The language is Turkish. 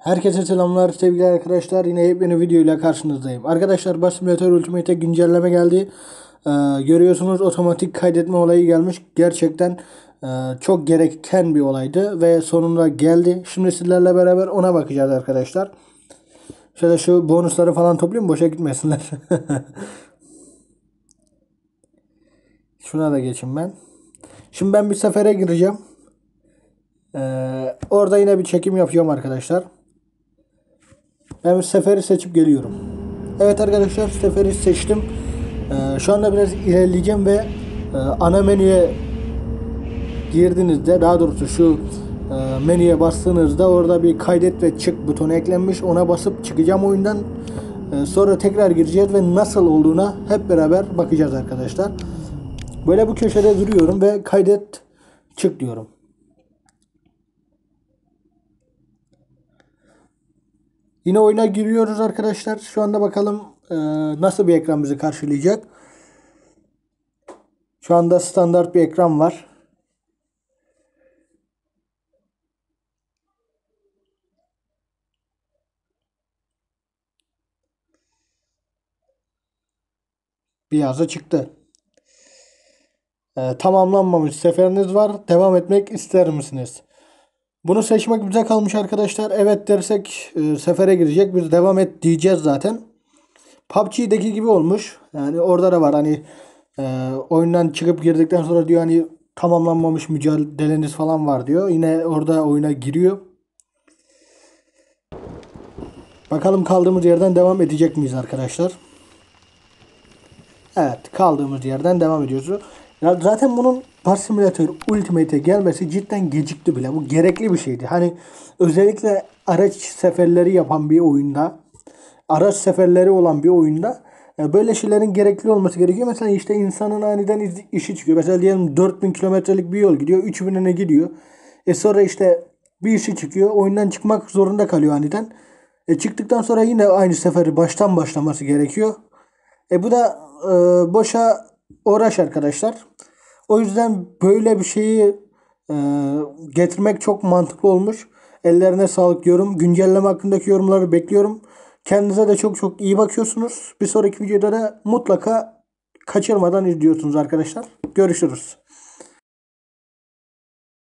Herkese selamlar sevgili arkadaşlar. Yine yepyeni video ile karşınızdayım. Arkadaşlar Bus Simulator Ultimate'e güncelleme geldi. Görüyorsunuz otomatik kaydetme olayı gelmiş. Gerçekten çok gereken bir olaydı ve sonunda geldi. Şimdi sizlerle beraber ona bakacağız arkadaşlar. Şöyle şu bonusları falan toplayayım, boşa gitmesinler. Şuna da geçeyim ben. Şimdi ben bir sefere gireceğim. Orada yine bir çekim yapacağım arkadaşlar. Ben bir seferi seçip geliyorum. Evet arkadaşlar, seferi seçtim. Şu anda biraz ilerleyeceğim ve ana menüye girdiğinizde, daha doğrusu şu menüye bastığınızda orada bir kaydet ve çık butonu eklenmiş. Ona basıp çıkacağım oyundan. Sonra tekrar gireceğiz ve nasıl olduğuna hep beraber bakacağız arkadaşlar. Böyle bu köşede duruyorum ve kaydet çık diyorum. Yine oyuna giriyoruz arkadaşlar. Şu anda bakalım nasıl bir ekran bizi karşılayacak. Şu anda standart bir ekran var. Bir yazı çıktı. Tamamlanmamış seferiniz var. Devam etmek ister misiniz? Bunu seçmek bize kalmış arkadaşlar. Evet dersek sefere girecek. Biz devam et diyeceğiz zaten. PUBG'deki gibi olmuş. Yani orada da var hani oyundan çıkıp girdikten sonra diyor hani tamamlanmamış mücadeleniz falan var diyor. Yine orada oyuna giriyor. Bakalım kaldığımız yerden devam edecek miyiz arkadaşlar? Evet, kaldığımız yerden devam ediyoruz. Ya zaten bunun Bus Simulator Ultimate'e gelmesi cidden gecikti bile. Bu gerekli bir şeydi. Hani özellikle araç seferleri yapan bir oyunda, araç seferleri olan bir oyunda böyle şeylerin gerekli olması gerekiyor. Mesela işte insanın aniden işi çıkıyor. Mesela diyelim 4000 kilometrelik bir yol gidiyor. 3000'ine gidiyor. Sonra işte bir işi çıkıyor. Oyundan çıkmak zorunda kalıyor aniden. Çıktıktan sonra yine aynı seferi baştan başlaması gerekiyor. Bu da boşa uğraş arkadaşlar. O yüzden böyle bir şeyi e, getirmek çok mantıklı olmuş. Ellerine sağlık diyorum. Güncelleme hakkındaki yorumları bekliyorum. Kendinize de çok çok iyi bakıyorsunuz. Bir sonraki videoda da mutlaka kaçırmadan izliyorsunuz arkadaşlar. Görüşürüz.